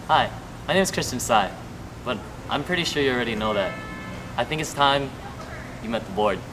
Hi, my name is Christian Tsai, but I'm pretty sure you already know that. I think it's time you met the board.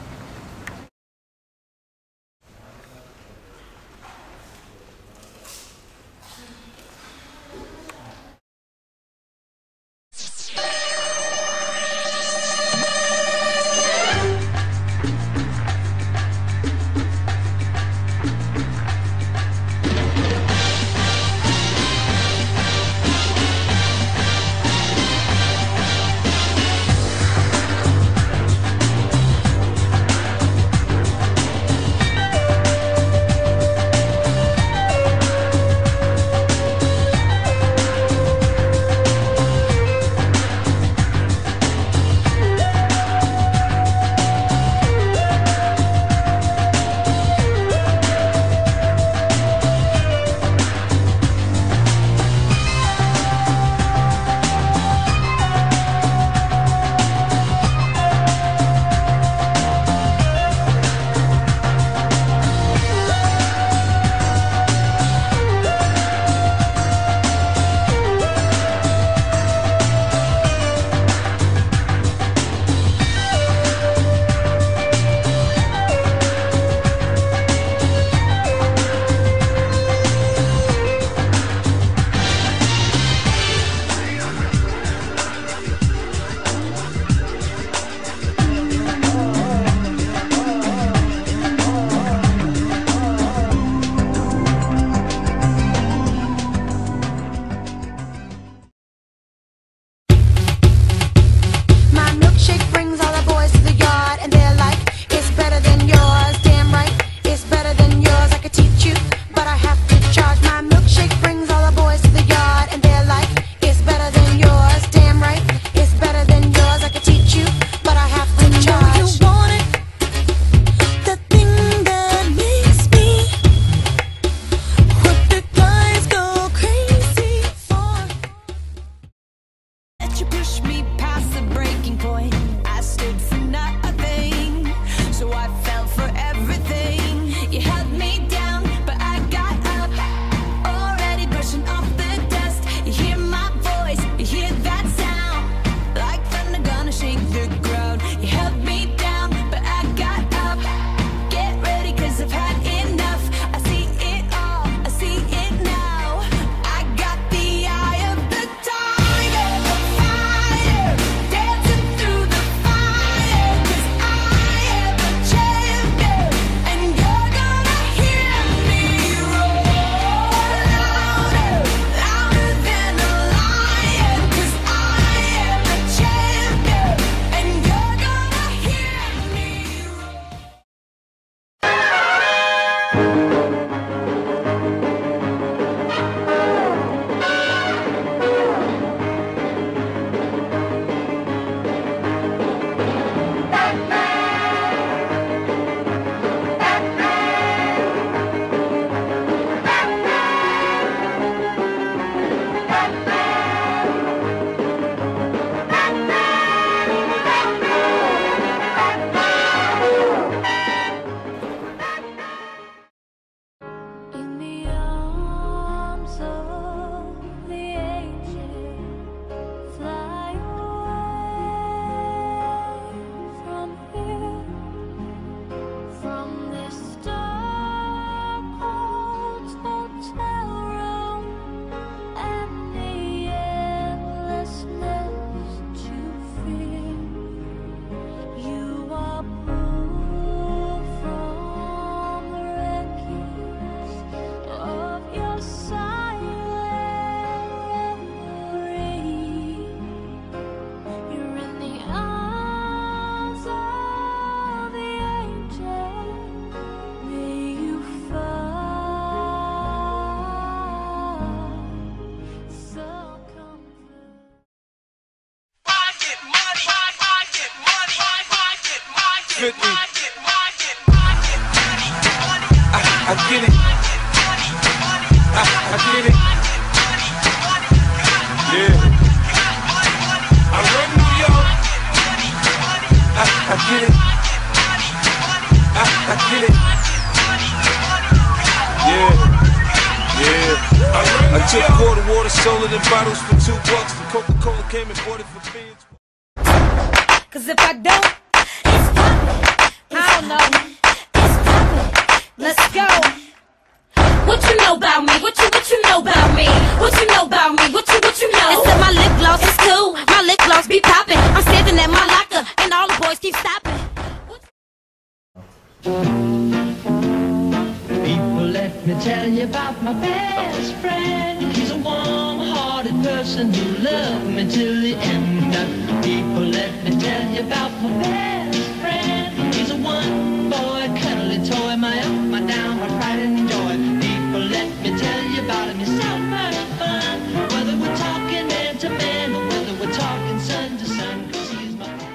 fit me. I get it. I get it. Yeah. I run New York. I get it. I get it. Yeah. Yeah. I run I took quarter water, sold it in bottles for $2. The Coca-Cola came and bought it for beans. Cause if I don't, it's poppin'. I don't know. It's poppin'. Let's go. What you know about me? What you know about me? What you know about me? What you know? It's that my lip gloss is cool. My lip gloss be poppin'. I'm standing at my locker and all the boys keep stopping. People, let me tell you about my best friend. He's a warm-hearted person who loved me till the end. People, let me tell you about my best friend. He's a one-boy cuddly toy, my up, my down, my pride and joy. People, let me tell you about him. He's so much fun. Whether we're talking man to man or whether we're talking son to son, 'cause he's my best.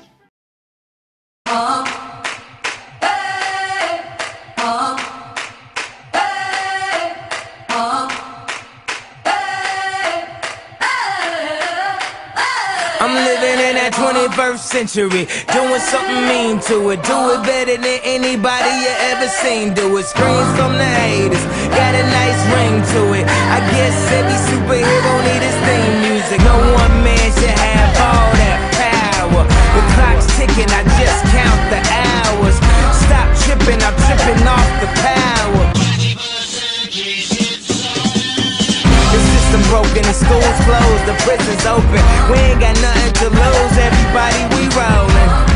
I'm living in that 21st century, doing something mean to it. Do it better than anybody you ever seen do it. Screams from the haters, got a nice ring to it. I guess every superhero need his theme music. No one man should have all that power. The clock's ticking, I just count the hours. Stop tripping, I'm tripping off the power. The system broken, the school's closed, the prison's open. We ain't got nothing to lose, everybody we rollin'.